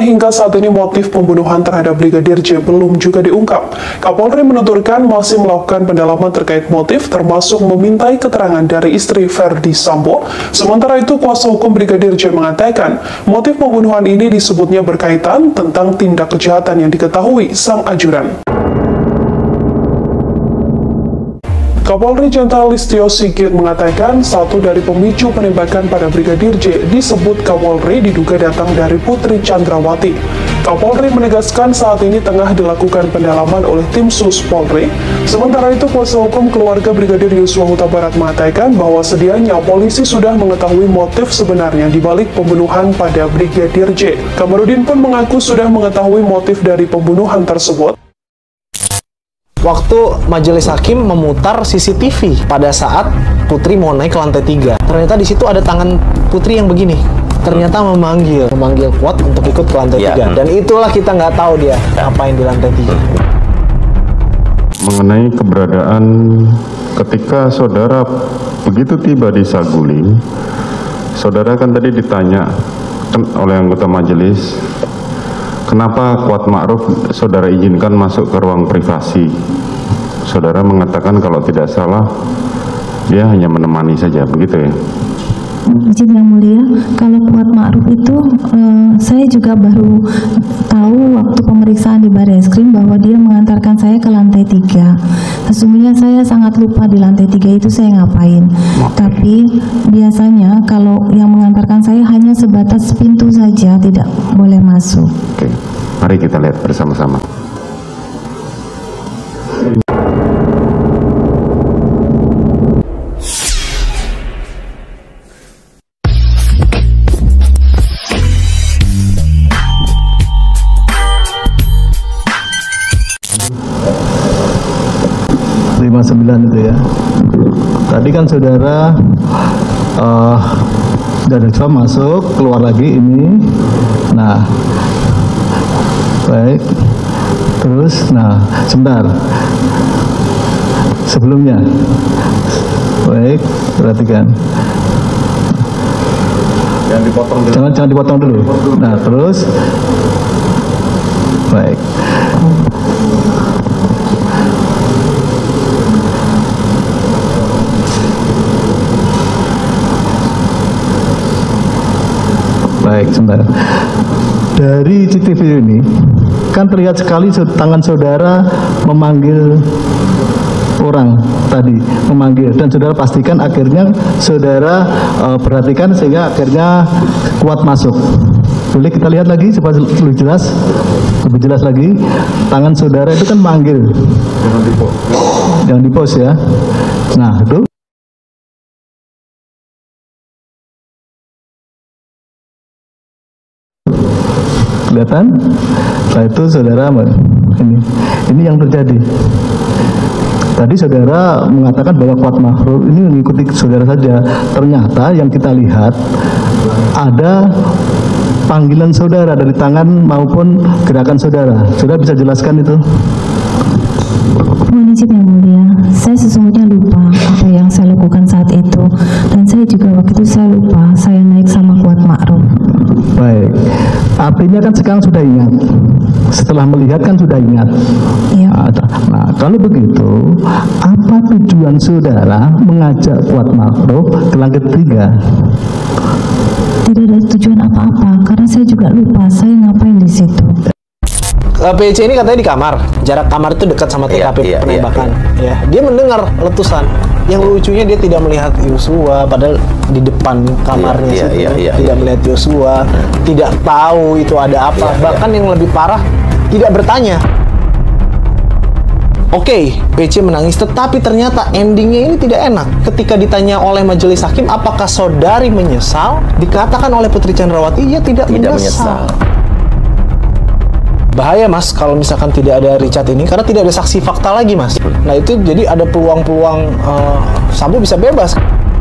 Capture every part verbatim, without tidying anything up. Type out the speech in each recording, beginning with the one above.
Hingga saat ini motif pembunuhan terhadap Brigadir J belum juga diungkap. Kapolri menuturkan masih melakukan pendalaman terkait motif, termasuk memintai keterangan dari istri Verdi Sambo. Sementara itu, kuasa hukum Brigadir J mengatakan motif pembunuhan ini disebutnya berkaitan tentang tindak kejahatan yang diketahui sang ajudan. Kapolri Jenderal Listio Sigit mengatakan satu dari pemicu penembakan pada Brigadir J disebut Kapolri diduga datang dari Putri Chandrawati. Kapolri menegaskan saat ini tengah dilakukan pendalaman oleh tim Sus Polri. Sementara itu, kuasa hukum keluarga Brigadir Yosua Huta Barat mengatakan bahwa sedianya polisi sudah mengetahui motif sebenarnya di balik pembunuhan pada Brigadir J. Kamarudin pun mengaku sudah mengetahui motif dari pembunuhan tersebut. Waktu majelis hakim memutar C C T V pada saat Putri mau naik ke lantai tiga, ternyata di situ ada tangan Putri yang begini. Ternyata memanggil, memanggil Kuat untuk ikut ke lantai ya. tiga. Dan itulah kita nggak tahu dia ngapain di lantai tiga. Mengenai keberadaan ketika saudara begitu tiba di Saguling, saudara kan tadi ditanya kan oleh anggota majelis, kenapa Kuat Ma'ruf saudara izinkan masuk ke ruang privasi? Saudara mengatakan kalau tidak salah dia hanya menemani saja, begitu ya? Izin yang mulia, kalau Kuat Ma'ruf itu eh, saya juga baru tahu waktu pemeriksaan di Barreskrim bahwa dia mengantarkan saya ke lantai tiga. Sesungguhnya saya sangat lupa di lantai tiga itu saya ngapain. Tapi biasanya kalau yang mengantarkan saya hanya sebatas pintu saja, tidak boleh masuk. Oke, mari kita lihat bersama-sama. lima puluh sembilan itu ya. Tadi kan saudara uh, dari coba masuk, keluar lagi ini. Nah, baik. Terus, nah, sebentar. Sebelumnya, baik, perhatikan. Jangan dipotong dulu. Jangan, jangan dipotong dulu. Nah, terus, baik. Baik, sebentar. Dari C C T V ini kan terlihat sekali tangan saudara memanggil orang tadi, memanggil, dan saudara pastikan akhirnya saudara uh, perhatikan sehingga akhirnya Kuat masuk. Boleh kita lihat lagi supaya lebih jelas, lebih jelas lagi. Tangan saudara itu kan manggil. Jangan di post. Jangan di post ya. Nah, itu. Kelihatan? Setelah itu saudara ini, ini yang terjadi. Tadi saudara mengatakan bahwa Kuat Ma'ruf ini mengikuti saudara saja. Ternyata yang kita lihat ada panggilan saudara dari tangan maupun gerakan saudara. Saudara bisa jelaskan itu? Mohon izin yang mulia, saya sesungguhnya lupa apa yang saya lakukan saat itu, dan saya juga waktu itu saya lupa saya naik sama Kuat Ma'ruf. Baik, artinya kan sekarang sudah ingat. Setelah melihat kan sudah ingat. Iya. Nah, kalau begitu, apa tujuan saudara mengajak Kuat Ma'ruf ke lantai tiga? Tidak ada tujuan apa-apa, karena saya juga lupa saya ngapain di situ. P C ini katanya di kamar, jarak kamar itu dekat sama T K P iya, penembakan. Iya, iya. Ya, dia mendengar letusan. Yang lucunya dia tidak melihat Yosua, padahal di depan kamarnya iya, situ, iya, iya, tidak iya. melihat Yosua, tidak tahu itu ada apa. Iya, Bahkan iya. yang lebih parah, tidak bertanya. Oke, okay, P C menangis, tetapi ternyata endingnya ini tidak enak. Ketika ditanya oleh majelis hakim, apakah saudari menyesal? Dikatakan oleh Putri Chandrawati, ia tidak, Tidak menyesal. menyesal. Bahaya mas kalau misalkan tidak ada Richard ini, karena tidak ada saksi fakta lagi mas. Nah itu jadi ada peluang-peluang uh, Sambo bisa bebas.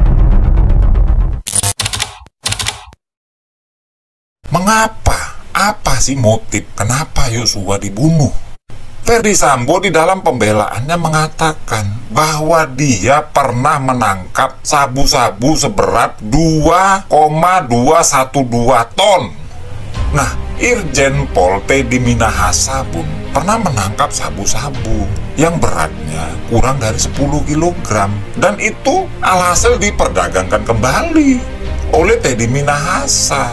Mengapa? Apa sih motif? Kenapa Yosua dibunuh? Verdi Sambo di dalam pembelaannya mengatakan bahwa dia pernah menangkap sabu-sabu seberat dua koma dua satu dua ton. Nah, Irjen Pol Teddy Minahasa pun pernah menangkap sabu-sabu yang beratnya kurang dari sepuluh kilogram, dan itu alhasil diperdagangkan kembali oleh Teddy Minahasa.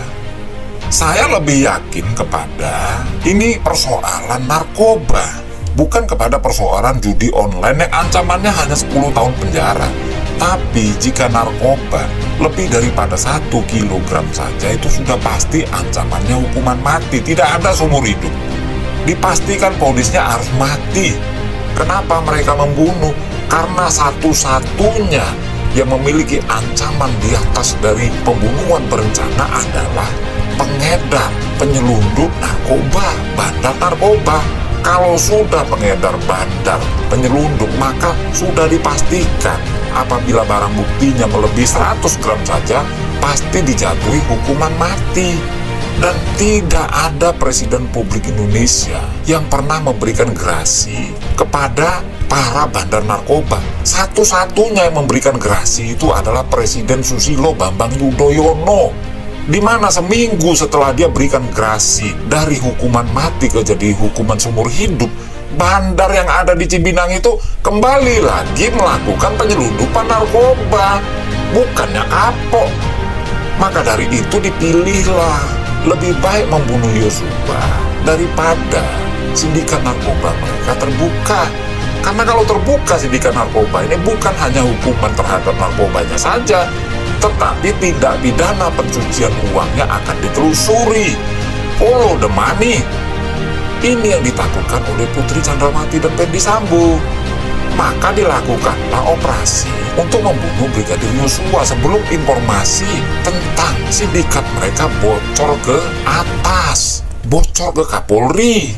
Saya lebih yakin kepada ini persoalan narkoba, bukan kepada persoalan judi online yang ancamannya hanya sepuluh tahun penjara. Tapi jika narkoba lebih daripada satu kilogram saja, itu sudah pasti ancamannya hukuman mati, tidak ada seumur hidup. Dipastikan ponisnya harus mati. Kenapa mereka membunuh? Karena satu-satunya yang memiliki ancaman di atas dari pembunuhan berencana adalah pengedar, penyelundup narkoba, bandar narkoba. Kalau sudah pengedar, bandar, penyelundup, maka sudah dipastikan apabila barang buktinya melebihi seratus gram saja, pasti dijatuhi hukuman mati. Dan tidak ada Presiden Republik Indonesia yang pernah memberikan gerasi kepada para bandar narkoba. Satu-satunya yang memberikan gerasi itu adalah Presiden Susilo Bambang Yudhoyono, di mana seminggu setelah dia berikan gerasi dari hukuman mati ke jadi hukuman seumur hidup, bandar yang ada di Cibinong itu kembali lagi melakukan penyelundupan narkoba, bukannya kapok. Maka dari itu dipilihlah lebih baik membunuh Yosua daripada sindikat narkoba mereka terbuka. Karena kalau terbuka sindikat narkoba ini, bukan hanya hukuman terhadap narkobanya saja, tetapi tidak pidana pencucian uangnya akan ditelusuri. Follow the money. Ini yang ditakutkan oleh Putri Chandrawati dan Ferdy Sambo. Maka dilakukanlah operasi untuk membunuh Brigadir Yosua sebelum informasi tentang sindikat mereka bocor ke atas, bocor ke Kapolri.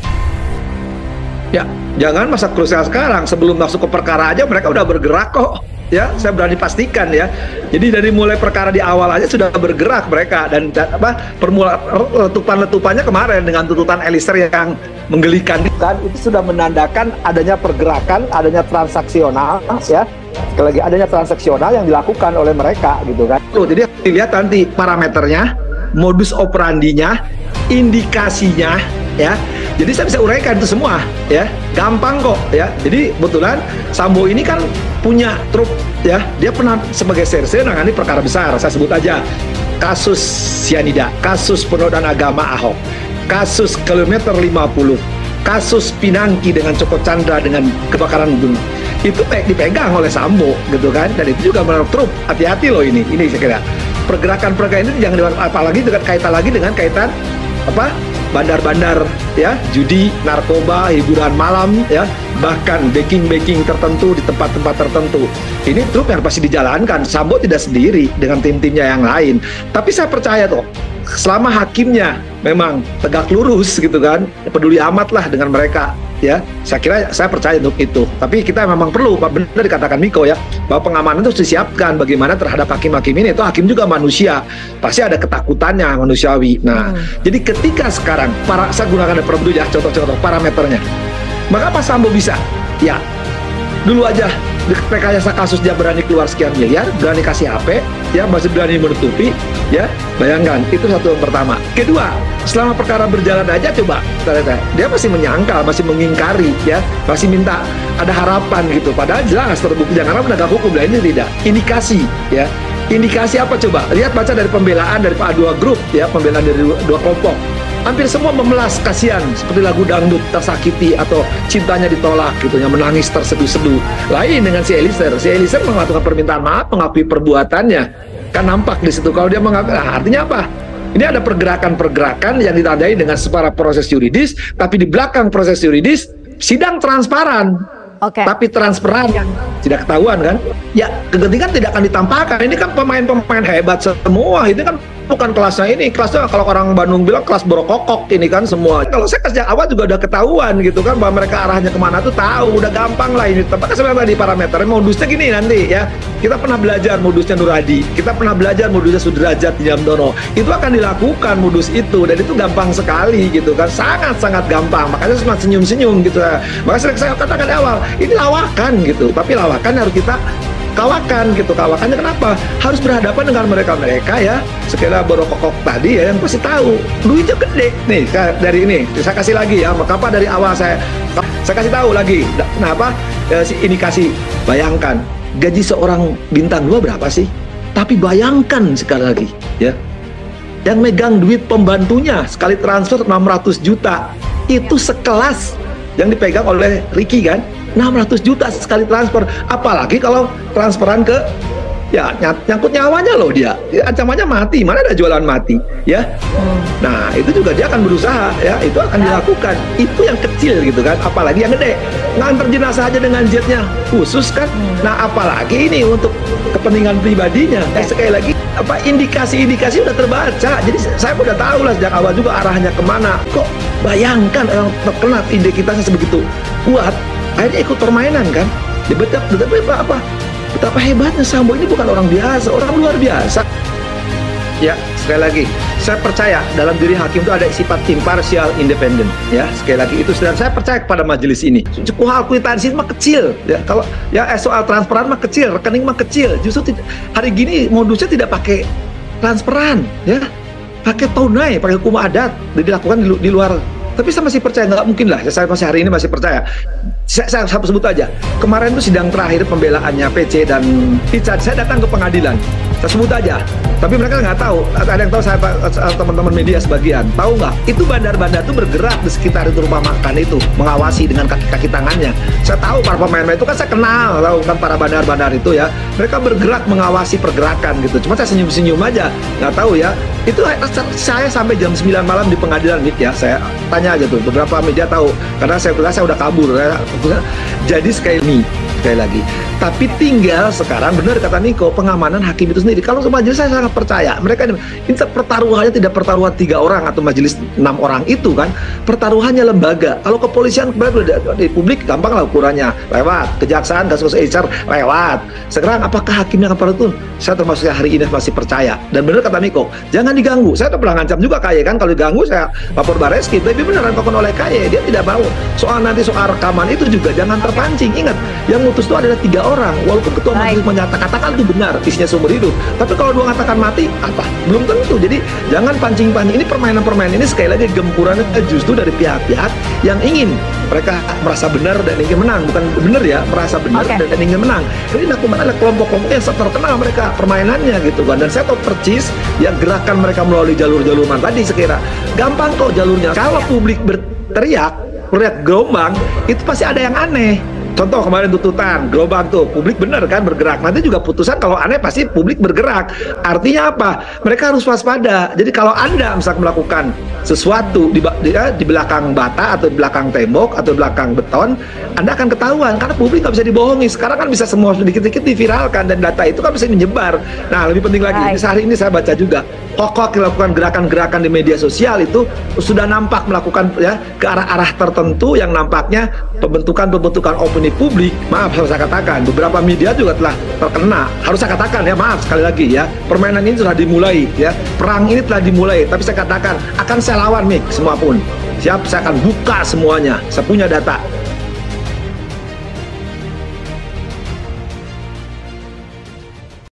Ya, jangan masa krusial sekarang, sebelum masuk ke perkara aja mereka udah bergerak kok. Ya, saya berani pastikan ya. Jadi dari mulai perkara di awal aja sudah bergerak mereka, dan, dan apa permula letupan-letupannya kemarin dengan tuntutan Eliezer yang menggelikan kan, itu sudah menandakan adanya pergerakan, adanya transaksional ya. Sekali lagi adanya transaksional yang dilakukan oleh mereka gitu kan. Tuh, jadi dilihat nanti parameternya, modus operandinya, indikasinya ya. Jadi saya bisa uraikan itu semua ya, gampang kok ya. Jadi kebetulan Sambo ini kan punya truk ya, dia pernah sebagai serse nangani perkara besar. Saya sebut aja kasus sianida, kasus penodaan agama Ahok, kasus kilometer lima puluh, kasus Pinangki dengan Joko Chandra dengan kebakaran gunung. Itu dipegang oleh Sambo gitu kan, dan itu juga menurut truk. Hati-hati loh ini, ini saya kira pergerakan-pergerakan ini jangan, apalagi dengan kaitan lagi dengan kaitan apa bandar-bandar ya, judi, narkoba, hiburan malam ya, bahkan backing-backing tertentu di tempat-tempat tertentu. Ini truk yang pasti dijalankan. Sambo tidak sendiri dengan tim-timnya yang lain. Tapi saya percaya tuh, selama hakimnya memang tegak lurus gitu kan, peduli amat lah dengan mereka ya, saya kira saya percaya untuk itu. Tapi kita memang perlu, benar dikatakan Miko ya, bahwa pengamanan itu disiapkan bagaimana terhadap hakim-hakim ini. Itu hakim juga manusia, pasti ada ketakutannya manusiawi. Nah, hmm. jadi ketika sekarang para, saya gunakan dulu ya contoh-contoh parameternya. Maka Pak Sambo bisa ya, dulu aja rekayasa kasus dia berani keluar sekian miliar, berani kasih H P ya, masih berani menutupi ya, bayangkan itu satu yang pertama. Kedua, selama perkara berjalan aja coba dia masih menyangkal, masih mengingkari ya, masih minta ada harapan gitu, padahal jelas terbukti jangan penegak hukum. Lah ini tidak, indikasi ya, indikasi apa coba, lihat baca dari pembelaan dari Pak dua grup ya, pembelaan dari dua kelompok, hampir semua memelas, kasihan, seperti lagu dangdut tersakiti atau cintanya ditolak gitu, yang menangis terseduh-seduh. Lain dengan si Eliezer, si Eliezer melakukan permintaan maaf, mengakui perbuatannya, kan nampak di situ. Kalau dia mengakui, nah, artinya apa? Ini ada pergerakan-pergerakan yang ditandai dengan separah proses yuridis, tapi di belakang proses yuridis sidang transparan. Okay. Tapi transparan yang tidak ketahuan kan? Ya, kegentingan tidak akan ditampakkan. Ini kan pemain-pemain hebat semua. Ini kan bukan kelasnya ini. Kelasnya kalau orang Bandung bilang kelas borokokok ini kan semua. Kalau saya sejak awal juga udah ketahuan gitu kan, bahwa mereka arahnya kemana tuh tahu. Udah gampang lah ini. Tempatnya sebenarnya tadi parameternya modusnya gini nanti ya. Kita pernah belajar modusnya Nur Hadi. Kita pernah belajar modusnya Sudrajat di Jamdono. Itu akan dilakukan modus itu, dan itu gampang sekali gitu kan. Sangat-sangat gampang. Makanya cuma senyum-senyum gitu ya. Makanya saya katakan di awal, ini lawakan gitu, tapi lawakan harus kita kawakan gitu. Kawakannya kenapa? Harus berhadapan dengan mereka-mereka ya, sekira borokokok tadi ya, yang pasti tahu duitnya gede. Nih dari ini, saya kasih lagi ya, maka apa dari awal saya saya kasih tahu lagi. Kenapa? Ya, ini kasih, bayangkan gaji seorang bintang dua berapa sih? Tapi bayangkan sekali lagi ya, yang megang duit pembantunya sekali transfer enam ratus juta, itu sekelas yang dipegang oleh Ricky kan, enam ratus juta sekali transfer. Apalagi kalau transferan ke, ya nyangkut nyawanya loh dia, ancamannya mati, mana ada jualan mati ya. Nah itu juga dia akan berusaha ya, itu akan dilakukan. Itu yang kecil gitu kan, apalagi yang gede, nganter jenazah aja dengan jetnya khusus kan. Nah apalagi ini untuk kepentingan pribadinya. Eh, sekali lagi apa, indikasi-indikasi udah terbaca, jadi saya udah tahu lah sejak awal juga arahnya kemana. Kok bayangkan orang terkena identitasnya sebegitu kuat, akhirnya ikut permainan kan. Dia betap, betapa apa? Betapa hebatnya Sambo ini, bukan orang biasa, orang luar biasa. Ya, sekali lagi, saya percaya dalam diri hakim itu ada sifat imparsial, independen. Ya, sekali lagi itu, dan saya percaya kepada majelis ini. Cukup hal kwitansi mah kecil. Ya, kalau ya eh, soal transferan mah kecil, rekening mah kecil. Justru tidak, hari gini modusnya tidak pakai transferan, ya, pakai tunai, pakai hukum adat, dilakukan di, lu, di luar. Tapi saya masih percaya, nggak mungkin lah, saya masih hari ini masih percaya. Saya, saya, saya sebut aja, kemarin itu sidang terakhir pembelaannya P C dan Richard, saya datang ke pengadilan, saya sebut aja, tapi mereka nggak tahu. Ada yang tahu, saya teman-teman media sebagian tahu nggak? Itu bandar-bandar itu bergerak di sekitar itu rumah makan itu, mengawasi dengan kaki-kaki tangannya. Saya tahu para pemain itu kan, saya kenal, tahu kan para bandar-bandar itu ya, mereka bergerak mengawasi pergerakan gitu. Cuma saya senyum-senyum aja, nggak tahu ya. Itu saya sampai jam sembilan malam di pengadilan, Nick ya, saya tanya aja tuh, beberapa media tahu, karena saya kira saya udah kabur ya. Jadi sekali ini, sekali lagi, tapi tinggal sekarang benar kata Niko, pengamanan hakim itu sendiri. Kalau ke majelis saya sangat percaya, mereka ini pertaruhannya tidak pertaruhan tiga orang atau majelis enam orang itu kan, pertaruhannya lembaga. Kalau kepolisian di publik gampang lah ukurannya, lewat kejaksaan, kasus H R lewat. Sekarang apakah hakimnya akan itu? Saya termasuk hari ini masih percaya. Dan benar kata Niko, jangan diganggu. Saya tuh pernah ngancam juga K Y kan, kalau diganggu saya lapor Bareski. Tapi beneran dilakukan oleh K Y, dia tidak mau. Soal nanti soal rekaman itu juga jangan terpancing. Ingat, yang mutus itu adalah tiga orang. Walaupun ketua majelis menyatakan, katakan itu benar, isinya seumur hidup. Tapi kalau dua katakan mati, apa? Belum tentu. Jadi jangan pancing-pancing. Ini permainan-permainan ini sekali lagi gempurannya justru dari pihak-pihak yang ingin mereka merasa benar dan ingin menang. Bukan benar ya, merasa benar okay. dan ingin menang. Jadi nakuman ada kelompok-kelompok yang terkenal mereka permainannya gitu kan. Dan saya tahu percis yang gerakan mereka melalui jalur-jalur mana tadi sekira. Gampang kok jalurnya. Kalau publik berteriak, melihat gelombang, itu pasti ada yang aneh. Contoh kemarin tuntutan, gelombang tuh, publik benar kan bergerak. Nanti juga putusan kalau aneh pasti publik bergerak. Artinya apa? Mereka harus waspada. Jadi kalau Anda misalkan melakukan sesuatu di, di, di belakang bata atau di belakang tembok atau di belakang beton, Anda akan ketahuan karena publik nggak bisa dibohongi. Sekarang kan bisa semua sedikit-sedikit diviralkan dan data itu kan bisa menyebar. Nah lebih penting lagi, ini hari ini saya baca juga, Hoak melakukan gerakan-gerakan di media sosial itu sudah nampak melakukan ya ke arah-arah tertentu yang nampaknya pembentukan-pembentukan opini publik. Maaf saya katakan, beberapa media juga telah terkena. Harus saya katakan ya, maaf sekali lagi ya, permainan ini sudah dimulai ya, perang ini telah dimulai. Tapi saya katakan akan saya lawan nih semua pun. Siap, saya akan buka semuanya. Saya punya data.